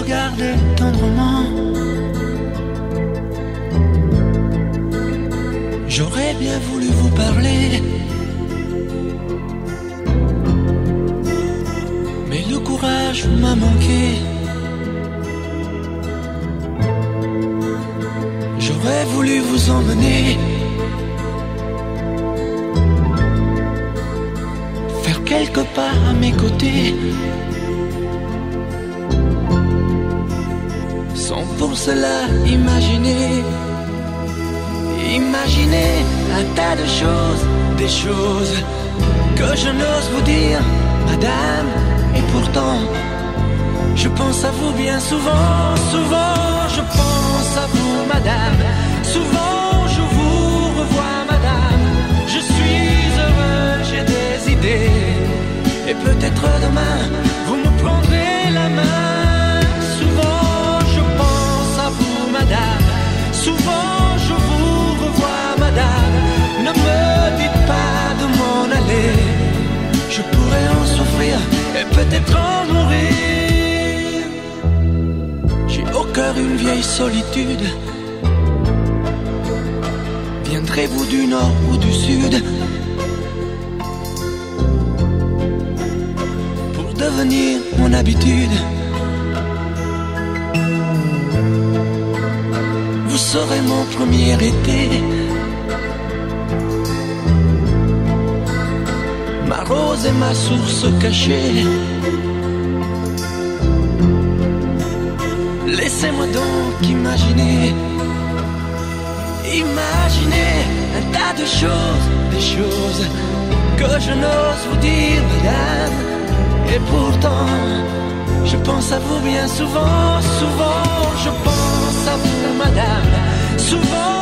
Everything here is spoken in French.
regarde tendrement. J'aurais bien voulu vous parler, mais le courage m'a manqué. J'aurais voulu vous emmener, faire quelques pas à mes côtés, sans pour cela imaginer un tas de choses, des choses que je n'ose vous dire, madame. Et pourtant, je pense à vous bien souvent, souvent je pense à vous, madame. Souvent je vous revois, madame. Je suis heureux, j'ai des idées, et peut-être demain, vous me prendrez la main. Souvent je pense à vous, madame. Souvent je vous revois, madame. Ne me dites pas de m'en aller, je pourrais en souffrir et peut-être en mourir. J'ai au cœur une vieille solitude. Viendrez-vous du nord ou du sud pour devenir mon habitude? Vous serez mon premier été, ma rose et ma source cachée. Laissez-moi donc imaginer un tas de choses, des choses que je n'ose vous dire, madame. Et pourtant, je pense à vous bien souvent, souvent je pense à vous, madame. Souvent